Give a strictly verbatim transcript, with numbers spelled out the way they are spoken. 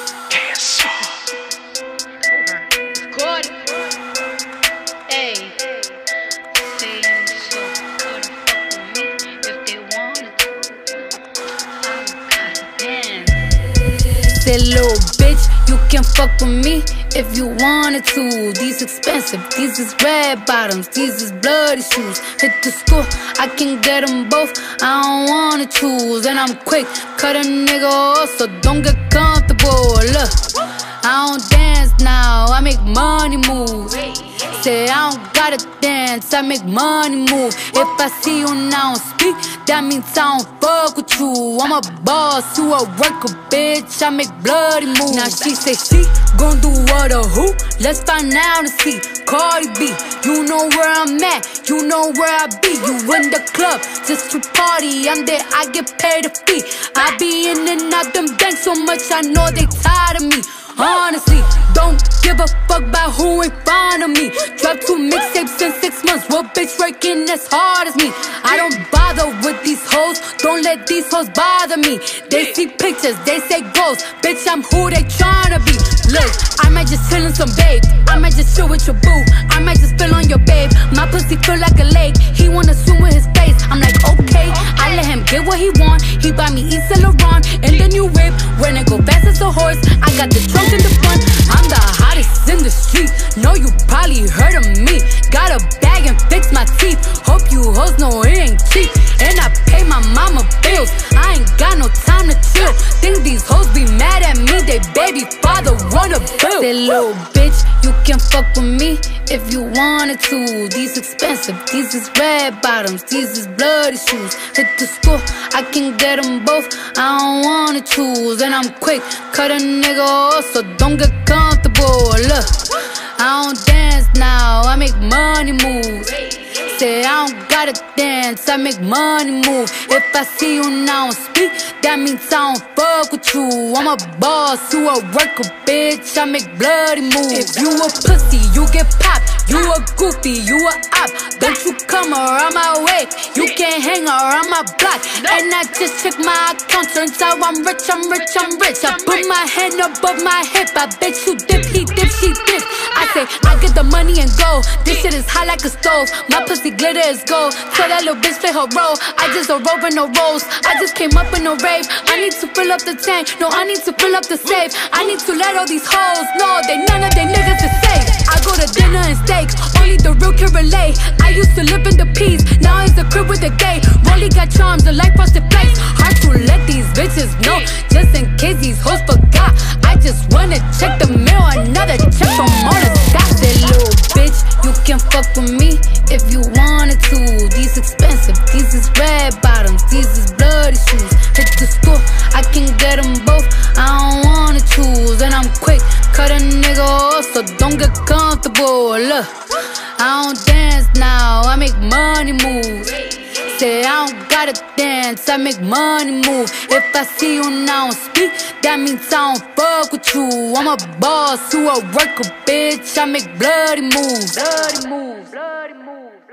Said, little bitch, you can fuck with me if you wanted to. These expensive, these is red bottoms, these is bloody shoes. Hit the school, I can get them both, I don't wanna choose. And I'm quick, cut a nigga off, so don't get comfortable. Look, I don't dance now, I make money move. Say I don't gotta dance, I make money move. If I see you now speak, that means I don't fuck with you. I'm a boss, you a worker, bitch, I make bloody moves. Now she say she gon' do what or who? Let's find out and see. Cardi B, you know where I'm at, you know where I be. You in the club just to party, I'm there, I get paid a fee. I be in and out them banks so much, I know they tired of me. Honestly, don't give a fuck about who in front of me. Dropped two mixtapes in six months, what bitch working as hard as me? I don't bother with these hoes, don't let these hoes bother me. They see pictures, they say goals, bitch I'm who they tryna be. Look, I might just chill in some babe, I might just chill with your boo, I might just spill on your babe. My pussy feel like a lake, he wanna swim with his face. I'm like okay, I let him get what he want. He buy me Yves Saint Laurent and the new whip, when it go fast as a horse. I got the trunk in the front, I'm the hottest in the street. Know you probably heard of me. Got a bag and fix my teeth. Hope you hoes know it ain't cheap. And I pay my mama bills, I ain't got no time to chill. Think these hoes be mad at me, they baby father wanna bill. Say little bitch, you can fuck with me if you wanted to. These expensive, these is red bottoms, these is bloody shoes. Hit the school, I can get them both, I don't wanna choose. And I'm quick, cut a nigga off, so don't get comfortable. Look, I don't dance now, I make money moves. Say I don't gotta dance, I make money move. If I see you now speak, that means I don't fuck with you. I'm a boss, you a worker, bitch, I make bloody moves. If you a pussy, you get popped. You a goofy, you a op. Don't you come around my way, you can't hang around my block. And I just check my account, turns out I'm rich, I'm rich, I'm rich. I put my hand above my hip, I bet you dip, he dip, she dip. I say, I get the money and go, this shit is hot like a stove. My pussy glitter is gold, tell that little bitch play her role. I just a rover, no rolls, I just came up in a rave. I need to fill up the tank, no I need to fill up the safe. I need to let all these hoes know that none of they niggas is safe. I go to dinner and steaks, only the real can relate. I used to live in the peas, now it's the crib with the gay. Rolly got charms, the life frosted flakes. Hard to let these bitches know, just in case these hoes forgot. I just wanna check the mail, another check from all the dots. That little bitch, you can fuck with me if you wanted to. These expensive, these is red bottoms, these is bloody shoes. Hit the school, I can get them both, I don't wanna choose. And I'm quick, cut a nigga off, so don't get comfortable. Look, I don't dance now, I make money moves. Say I don't gotta dance, I make money move. If I see you now speak, that means I don't fuck with you. I'm a boss, you a worker, bitch, I make bloody moves. Bloody moves, bloody moves.